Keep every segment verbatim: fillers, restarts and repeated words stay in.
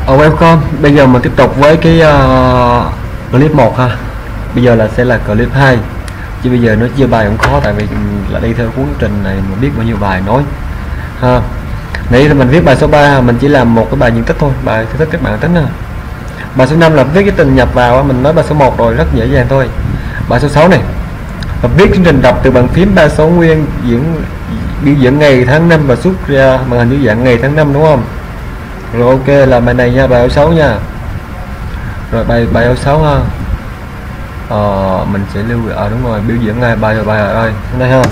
Oh, welcome. Bây giờ mình tiếp tục với cái uh, clip một ha. Bây giờ là sẽ là clip hai. Chứ bây giờ nó chia bài cũng khó, tại vì là đi theo cuốn trình này mình biết bao nhiêu bài nói ha. Nãy mình viết bài số ba, mình chỉ làm một cái bài diện tích thôi, bài thử thách các bạn tính ha. Bài số năm là viết cái trình nhập vào, mình nói bài số một rồi, rất dễ dàng thôi. Bài số sáu này là viết chương trình đọc từ bàn phím ba số nguyên diễn biểu diễn ngày tháng năm và xuất ra màn hình dưới dạng ngày tháng năm, đúng không? Rồi ok, là bài này nha, bài số sáu nha. Rồi bài bài số sáu ha. Ờ, mình sẽ lưu ở à, đúng rồi, biểu diễn ngày bài rồi bài rồi đây, đây ha.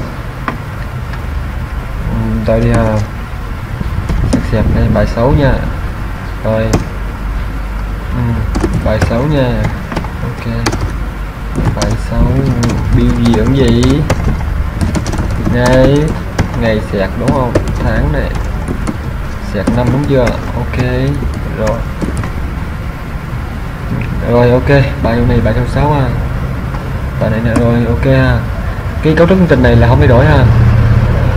Tôi đi ha. Xẹp đây bài sáu nha. Rồi. Ừ, bài sáu nha. Ok. Bài sáu biểu diễn gì? Ngày ngày sẹt đúng không? Tháng này. Sẹt năm đúng chưa? Ok. Rồi. Rồi ok, bài này bài số sáu ha. Bài này nè, rồi ok ha. Cái cấu trúc chương trình này là không thay đổi ha. Ok.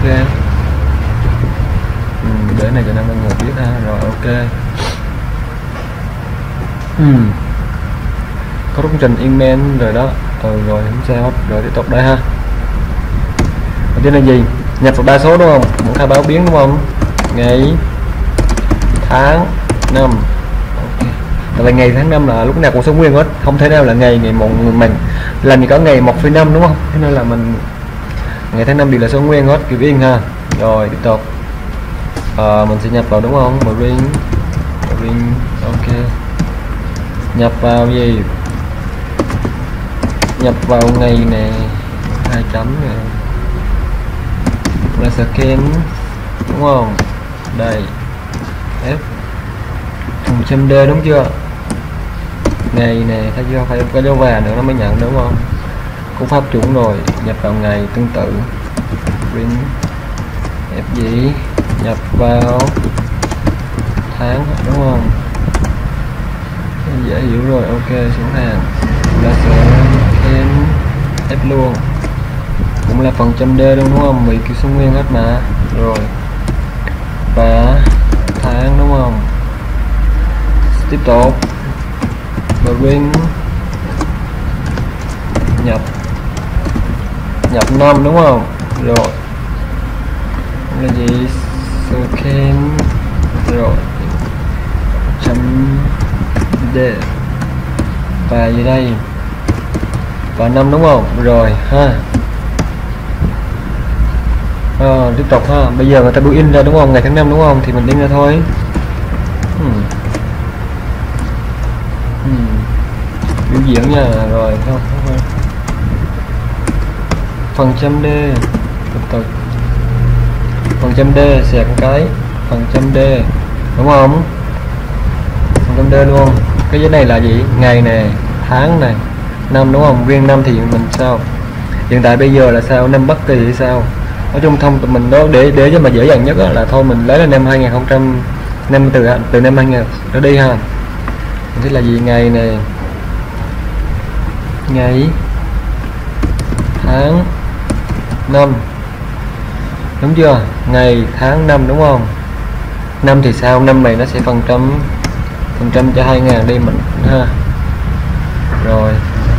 Ừ, để này cho nên mọi người biết ha. Rồi ok. Ừ. Cấu trúc chương trình email rồi đó. Ừ, rồi không sao hết. Rồi tiếp tục đây ha. Ở trên là gì? Nhập vào ba số đúng không? Muốn khai báo biến đúng không? Ngày, tháng, năm. Tại vì ngày tháng năm là lúc nào cũng số nguyên hết, không thể nào là ngày ngày một mình làm gì có ngày một phẩy năm đúng không? Thế nên là mình ngày tháng năm đều là số nguyên hết, kiểu yên ha. Rồi tiếp tục à, mình sẽ nhập vào đúng không? Marine, Marine, ok. Nhập vào gì? Nhập vào ngày này hai chấm này là scan đúng không? Đây F một trăm D đúng chưa? Ngày này thấy chưa, phải có dấu và nữa nó mới nhận đúng không? Cú pháp chuẩn rồi. Nhập vào ngày tương tự print F gì, nhập vào tháng đúng không? Dễ hiểu rồi. Ok, xuống hàng là sẽ thêm F luôn, cũng là phần trăm D đúng không? Vì kiểu số nguyên hết mà. Rồi và tháng đúng không? Tiếp tục Marine nhập nhập năm đúng không? Rồi là gì? Scan rồi chấm D và gì đây? Và năm đúng không? Rồi ha. À, tiếp tục ha. Bây giờ người ta biểu in ra đúng không? Ngày tháng năm đúng không? Thì mình in ra thôi. Hmm. Hmm. Biểu diễn nha. Rồi không, không phần trăm D từ từ. Phần trăm D xẹt cái phần trăm D đúng không? Phần trăm D luôn. Cái dưới này là gì? Ngày này, tháng này, năm đúng không? Riêng năm thì mình sao? Hiện tại bây giờ là sao? Năm bất kỳ thì sao? Nói chung thông tụi mình đó, để để cho mà dễ dàng nhất là thôi mình lấy là năm hai nghìn không trăm năm, từ từ năm hai nghìn nó đi ha. Thế là gì? Ngày này, ngày, tháng, năm đúng chưa? Ngày, tháng, năm đúng không? Năm thì sao? Năm này nó sẽ phần trăm phần trăm cho hai ngàn đi mình ha. Rồi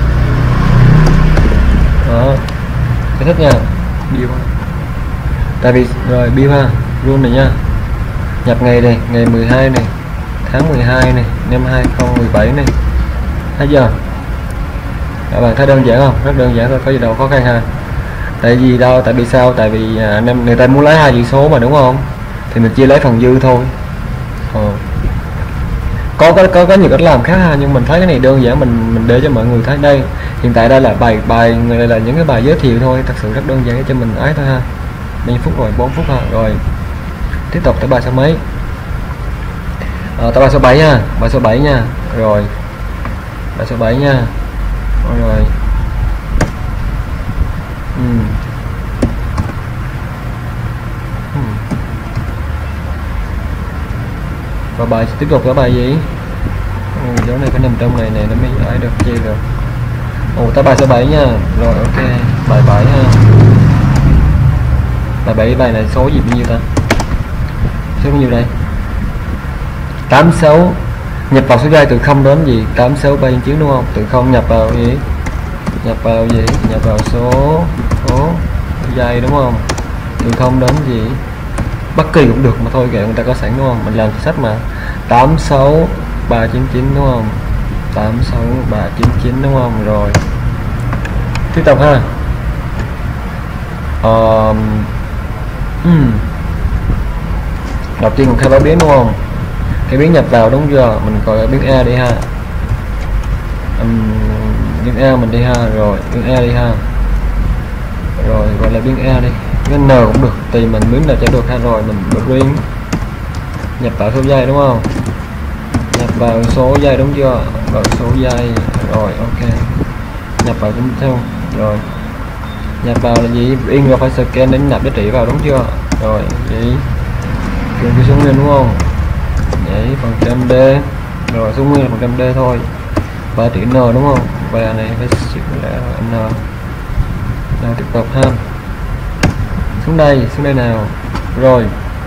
đó, cái thích nha. Bill, tại vì rồi bill ha, luôn này nha. Nhập ngày này, ngày mười hai này, tháng mười hai này, năm hai không một bảy này. Thấy chưa? Các bạn thấy đơn giản không? Rất đơn giản thôi, có gì đâu khó khăn ha. Tại vì đâu? Tại vì sao? Tại vì à, năm người ta muốn lấy hai chữ số mà đúng không? Thì mình chia lấy phần dư thôi. Ờ. Có có có có nhiều cách làm khác ha, nhưng mình thấy cái này đơn giản, mình mình để cho mọi người thấy đây. Hiện tại đây là bài bài người đây là những cái bài giới thiệu thôi, thật sự rất đơn giản cho mình ấy thôi ha. Bao nhiêu phút rồi? bốn phút ha. Rồi tiếp tục tới bài số mấy? À, tới bài số bảy nha, bài số bảy nha. Rồi bài số bảy nha. Rồi ừ. Ừ. Và bài tiếp tục có bài gì? Ừ, chỗ này phải nằm trong này này nó mới ai được chia được. Ồ, tới bài số bảy nha. Rồi ok, bài bảy ha. Bài bảy, bài này số gì bao nhiêu ta? Số bao nhiêu đây? tám sáu nhập vào số giây từ không đến gì tám sáu ba chín đúng không? Từ không nhập vào gì, nhập vào gì, nhập vào số số giây đúng không? Từ không đến gì bất kỳ cũng được mà thôi, kệ người ta có sẵn đúng không? Mình làm sách mà tám sáu ba chín chín đúng không? tám sáu ba chín chín đúng không? Rồi tiếp tục ha. Uh, um. Đầu tiên mình khai báo biến đúng không? Cái biến nhập vào đúng chưa? Mình gọi biến A đi ha. Um, biến A mình đi ha, rồi biến A đi ha. Rồi gọi là biến A đi. Biến N cũng được, tùy mình biến là cho được ha. Rồi mình print nhập vào số giây đúng không? Nhập vào số giây đúng chưa? Vào số giây. Rồi ok. Nhập vào chúng theo. Rồi nhập vào là gì? In rồi phải scan đến nạp giá trị vào đúng chưa? Rồi gì? Dùng cái số nguyên đúng không? Vậy phần trăm D. Rồi số nguyên là phần trăm D thôi. Ba chữ N đúng không? Và này phải chữ là N. Nào tiếp tục ha. Xuống đây, xuống đây nào. Rồi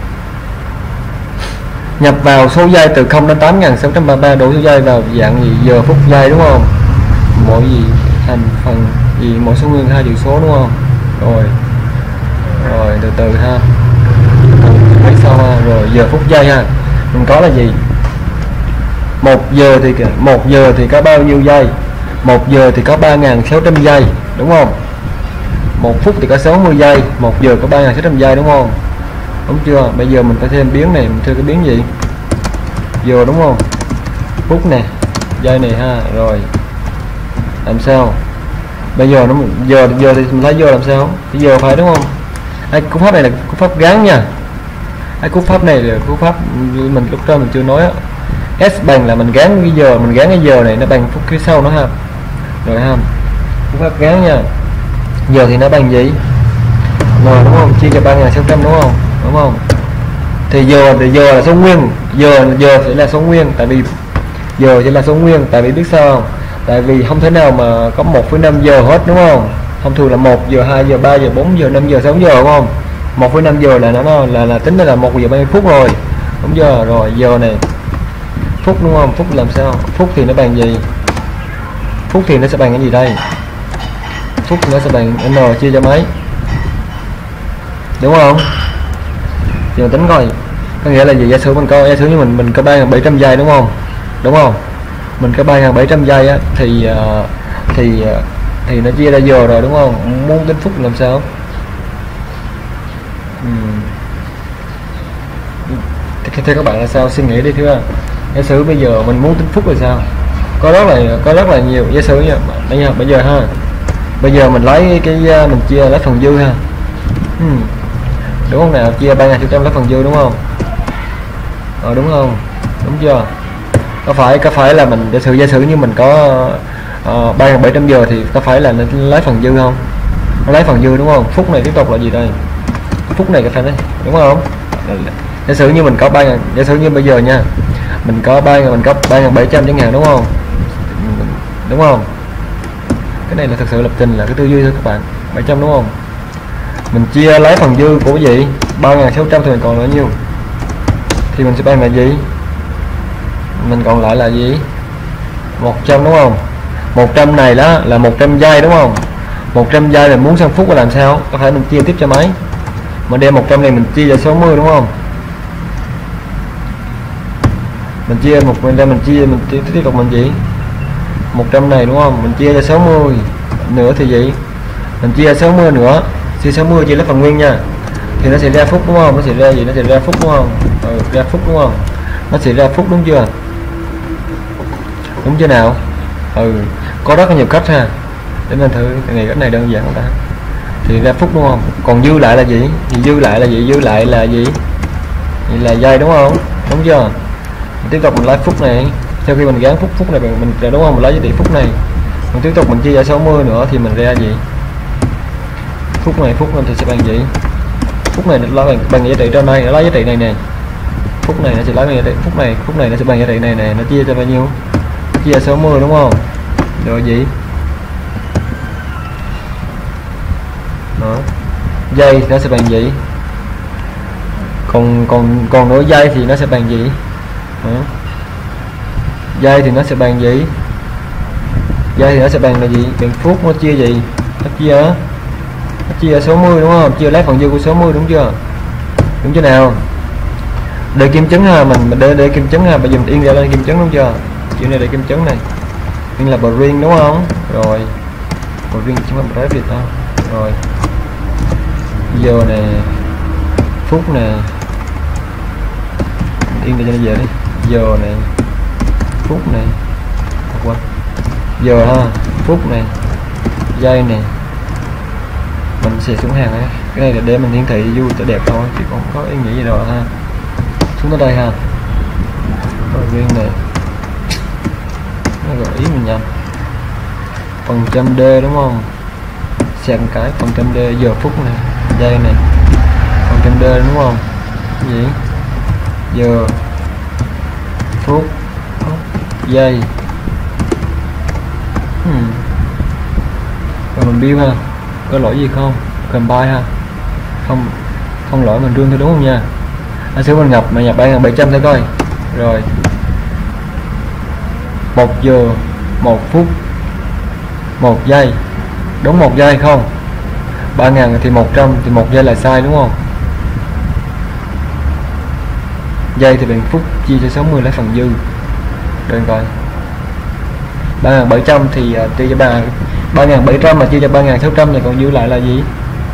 nhập vào số giây từ không đến tám nghìn sáu trăm ba mươi ba, đủ số giây vào dạng gì giờ phút giây đúng không? Mỗi gì thành phần gì mỗi số nguyên hai chữ số đúng không? Rồi rồi từ từ ha, mấy sau ha. Rồi giờ phút giây ha, mình có là gì? Một giờ thì một giờ thì có bao nhiêu giây? Một giờ thì có ba nghìn sáu trăm giây đúng không? Một phút thì có sáu mươi giây, một giờ có ba nghìn sáu trăm giây đúng không? Đúng chưa? Bây giờ mình phải thêm biến này, mình thêm cái biến gì? Giờ đúng không? Phút nè, giây này ha. Rồi làm sao? Bây giờ nó giờ giờ thì mình lấy giờ làm sao? Bây giờ phải đúng không? Ai cú pháp này là cú pháp gắn nha. Ai cú pháp này là cú pháp mình lúc trước mình chưa nói á. S bằng là mình gắn cái giờ, mình gắn cái giờ này nó bằng phút phía sau nó ha. Rồi ha. Cú pháp gắn nha. Giờ thì nó bằng gì? Rồi đúng không? Chia cho ba nghìn sáu trăm đúng không? Đúng không? Thì giờ thì giờ là số nguyên, giờ giờ sẽ là số nguyên, tại vì giờ sẽ là số nguyên, tại vì biết sao không? Tại vì không thể nào mà có một phẩy năm giờ hết đúng không? Thông thường là một giờ, hai giờ, ba giờ, bốn giờ, năm giờ, sáu giờ đúng không? một phẩy năm giờ là nó là, là là tính là một giờ ba mươi phút rồi. Đúng chưa? Rồi giờ này phút đúng không? Phút làm sao? Phút thì nó bằng gì? Phút thì nó sẽ bằng cái gì đây? Phút thì nó sẽ bằng n chia cho mấy? Đúng không? Giờ tính coi. Có nghĩa là gì? Giả sử mình có giả sử như mình mình có ba nghìn bảy trăm giây đúng không? Đúng không? Mình có ba nghìn bảy trăm giây á thì uh, thì uh, thì nó chia ra giờ rồi đúng không? Muốn tính phút làm sao? Uhm. Theo các bạn là sao? Suy nghĩ đi thưa. Giả sử bây giờ mình muốn tính phút là sao? Có rất là có rất là nhiều giả sử nha. Bây giờ bây giờ ha. Bây giờ mình lấy cái mình chia lấy phần dư ha. Uhm. Đúng không nào? Chia ba nghìn sáu trăm lấy phần dư đúng không? Ờ đúng không? Đúng chưa? Có phải có phải là mình giả sử giả sử như mình có uh, ba nghìn bảy trăm giờ thì có phải là nó lấy phần dư không? Nó lấy phần dư đúng không? Phút này tiếp tục là gì đây? Phút này có phải đấy đúng không? Giả sử như mình có ba nghìn, giả sử như bây giờ nha, mình có ba nghìn, mình có ba nghìn bảy trăm chẳng hạn đúng không? Đúng không? Cái này là thực sự lập trình là cái tư duy thôi các bạn. bảy trăm đúng không? Mình chia lấy phần dư của cái gì? ba nghìn sáu trăm thì mình còn bao nhiêu? Thì mình sẽ bằng là gì? Mình còn lại là gì? một trăm đúng không? một trăm này đó là một trăm giây đúng không? một trăm giây là muốn sang phút là làm sao? Có phải mình chia tiếp cho mấy? Mình đem một trăm này mình chia cho sáu mươi đúng không? Mình chia một mình ra mình chia mình chia tiếp tục mình gì? một trăm này đúng không? Mình chia cho sáu mươi nữa thì gì? Mình chia sáu mươi nữa, chia sáu mươi chia lấy phần nguyên nha. Thì nó sẽ ra phút đúng không? Nó sẽ ra gì? Nó sẽ ra phút đúng không? Ừ, ra phút đúng không? Nó sẽ ra phút đúng chưa? Đúng chưa nào? Ừ, có rất là nhiều cách ha. Để mình thử cái này, cách này đơn giản ta. Thì ra phút đúng không? Còn dư lại là gì? Thì dư lại là gì? Dư lại là gì? Thì là giây đúng không? Đúng chưa? Mình tiếp tục mình lấy phút này. Sau khi mình gắn phút phút này mình, mình ra đúng không? Mình lấy giá trị phút này. Mình tiếp tục mình chia ra sáu mươi nữa thì mình ra gì? Phút này phút này thì sẽ bằng gì? Phút này nó bằng, bằng giá trị trên đây, nó lấy giá trị này nè. Phút này nó sẽ lấy bằng giá trị, phút này phút này nó sẽ bằng giá trị này nè, nó chia cho bao nhiêu? Nó chia sáu mươi đúng không? Rồi gì? Đó. Giây thì nó sẽ bằng gì? Còn còn còn nửa giây thì nó sẽ bằng gì? Đó. Giây thì nó sẽ bằng gì? Giây thì nó sẽ bằng là gì? Bằng phút, nó chia gì? Nó chia nó chia số mươi đúng không? Chia lấy phần dư của số mươi đúng chưa? Đúng chưa nào? Để kim chấn ha, mình mình để để kim chấn ha, bây giờ mình in ra lên kim chấn đúng chưa? Chuyện này để kim chấn này. In là bring đúng không? Rồi. Bring chúng ta nói việc thôi. Rồi. Giờ nè. Phút nè. In để cho nó dễ đi. Giờ này. Phút này. Quên. Giờ ha, phút này. Giây này. Mình sẽ xuống hàng ấy. Cái này là để mình hiển thị vui cho đẹp thôi, chứ không có ý nghĩa gì đâu ha. Xuống tới đây ha. Rồi riêng này. Nó gợi ý mình nhầm. Phần trăm D đúng không? Xem cái phần trăm D giờ phút này, giây này. Phần trăm D đúng không? Cái gì? Giờ phút, phút giây. Hmm. Rồi mình build ha. Có lỗi gì không? Combine ha. Không không lỗi mình rương thôi đúng không nha. Anh sẽ mình nhập mà nhập ba nghìn bảy trăm thôi coi. Rồi. Một giờ, một phút, một giây. Đúng một giây không? ba nghìn thì một trăm thì một giây là sai đúng không? Giây thì bằng phút chia cho sáu mươi lấy phần dư. Đừng coi. ba nghìn bảy trăm thì uh, chia cho ba ba nghìn bảy trăm mà chia cho ba nghìn sáu trăm thì còn dư lại là gì?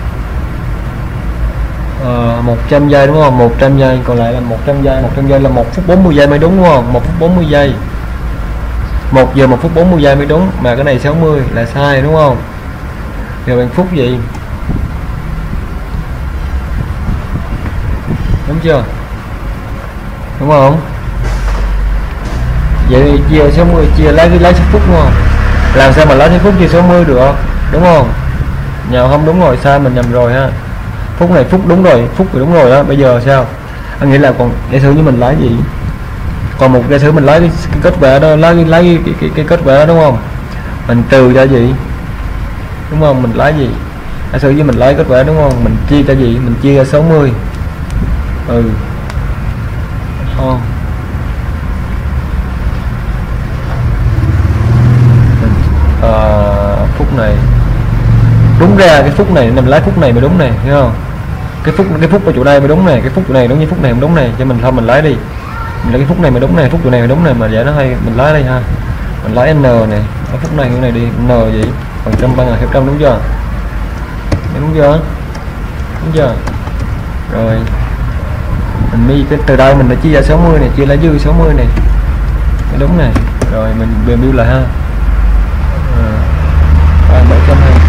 Uh, một trăm giây đúng không? một trăm giây còn lại là một trăm giây, một trăm giây là một phút bốn mươi giây mới đúng đúng không? một phút bốn mươi giây. một giờ một phút bốn mươi giây mới đúng, mà cái này sáu mươi là sai đúng không? Rồi bằng phút gì? Đúng chưa? Đúng không? Vậy chia sáu mươi chia lấy lấy số phút đúng không? Làm sao mà lấy số phút chia sáu mươi được, đúng không? Nhờ không đúng rồi, sai mình nhầm rồi ha. Phút này phút đúng rồi, phút thì đúng rồi đó. Bây giờ sao? Anh nghĩ là còn giả sử như mình lấy gì? Còn một giả sử mình lấy cái, cái kết quả đó, lấy lấy cái, cái, cái, cái kết quả đó đúng không? Mình trừ cho gì? Đúng không? Mình lấy gì? Giả sử như mình lấy kết quả đúng không? Mình chia cho gì? Mình chia cho sáu mươi. Ừ. Không. À, phút này đúng ra cái phút này nằm lái phút này mới đúng này, thấy không? Cái phút cái phút ở chỗ đây mới đúng này, cái phút chỗ này đúng như phút này không đúng này, cho mình thôi mình lái đi. Mình lấy cái phút này mới đúng này, phút chỗ này mới đúng này, mà vậy nó hay mình lái đây ha. Mình lái n này, ở phút này cái này đi, n gì? Phần trăm ba nghìn hai trăm đúng chưa? Đúng chưa? Đúng chưa? Rồi. Mình mi cái từ đây mình đã chia ra sáu mươi này, chia lấy dư sáu mươi này. Cái đúng này. Rồi mình bèm bill lại ha. bảy trăm hai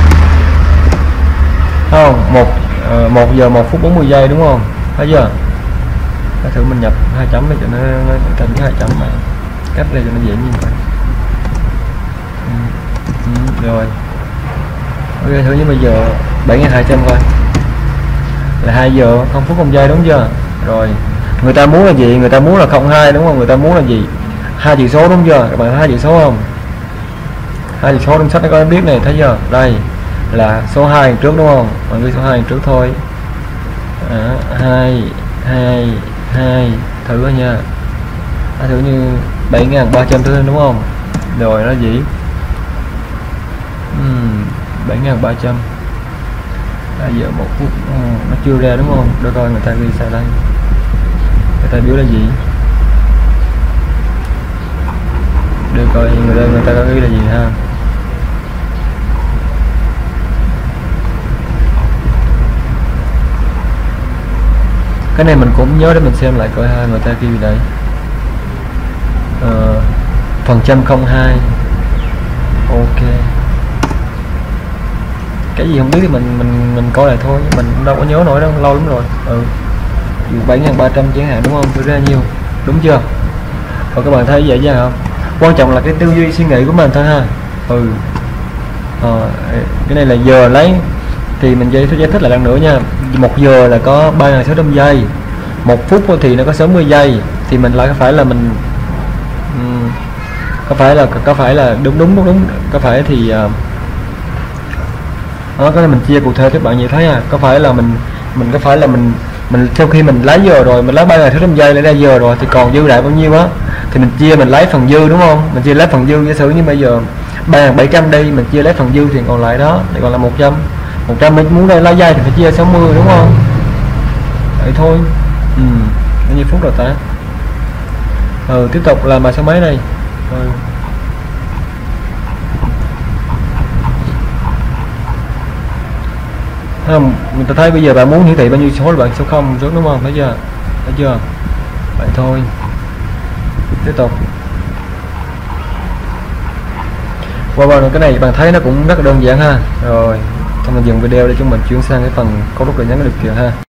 không một uh, một giờ một phút bốn mươi giây đúng không? Thấy chưa? Cái thử mình nhập hai chấm để cho nó, nó thành cái hai chấm mà cách đây cho nó dễ nhìn vậy. Ừ. Ừ. Rồi ok, thử như bây giờ bảy nghìn hai trăm coi là hai giờ không phút không giây đúng chưa? Rồi người ta muốn là gì? Người ta muốn là không hai đúng không? Người ta muốn là gì? Hai chữ số đúng chưa? Các bạn thấy hai chữ số không? Hai chữ số trong sách nó có biết này, thấy chưa? Đây là số hai trước đúng không? Mọi người số hai trước thôi. À, hai hai hai thử coi nha. À, thử như bảy nghìn ba trăm thứ đúng không? Rồi nó gì? Uhm, bảy nghìn ba trăm. À, giờ một phút ừ, nó chưa ra đúng không? Để coi người ta ghi sai đây. Người ta biểu là gì? Để coi người ta người ta có ghi là gì ha. Cái này mình cũng nhớ để mình xem lại coi ha, người ta ghi đây. Ờ, phần trăm không hai. Ok. Cái gì không biết thì mình mình mình coi lại thôi, mình cũng đâu có nhớ nổi đâu, lâu lắm rồi. Ừ. bảy nghìn ba trăm chẳng hạn đúng không? Tôi ra nhiêu? Đúng chưa? Rồi các bạn thấy dễ dàng không? Quan trọng là cái tư duy suy nghĩ của mình thôi ha. Ừ. Ờ, cái này là giờ lấy thì mình giải thích giải thích lại lần nữa nha. Một giờ là có ba nghìn sáu trăm giây, một phút thì nó có sáu mươi giây, thì mình lại có phải là mình um, có phải là có phải là đúng đúng đúng đúng có phải thì uh, đó, cái này mình chia cụ thể các bạn vậy thấy à, có phải là mình mình có phải là mình mình sau khi mình lấy giờ rồi mình lấy ba nghìn sáu trăm giây để ra giờ rồi thì còn dư lại bao nhiêu á, thì mình chia mình lấy phần dư đúng không, mình chia lấy phần dư. Giả sử như bây giờ ba ngàn bảy trăm đi, mình chia lấy phần dư thì còn lại đó thì còn là một trăm. Một trăm mình muốn đây lấy dây thì phải chia sáu mươi đúng không, vậy thôi. Ừ, bao nhiêu phút rồi ta? Ừ, tiếp tục làm bài số mấy này. Ừ. Không, mình ta thấy bây giờ bạn muốn hiển thị bao nhiêu số là bạn số không rớt đúng không, thấy chưa, thấy chưa, vậy thôi. Tiếp tục qua wow, wow, cái này bạn thấy nó cũng rất là đơn giản ha. Rồi, thôi mình dừng video để chúng mình chuyển sang cái phần cấu trúc lời nhắn được kìa ha.